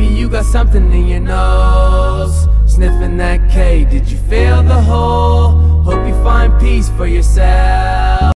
Maybe you got something in your nose. Sniffing that K, did you feel the hole? Hope you find peace for yourself.